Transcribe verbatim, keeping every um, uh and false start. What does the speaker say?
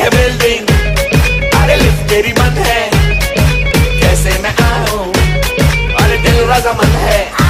Building, अरे lift तेरी बंद है, कैसे मैं आऊं, अरे दिल रजामंद है।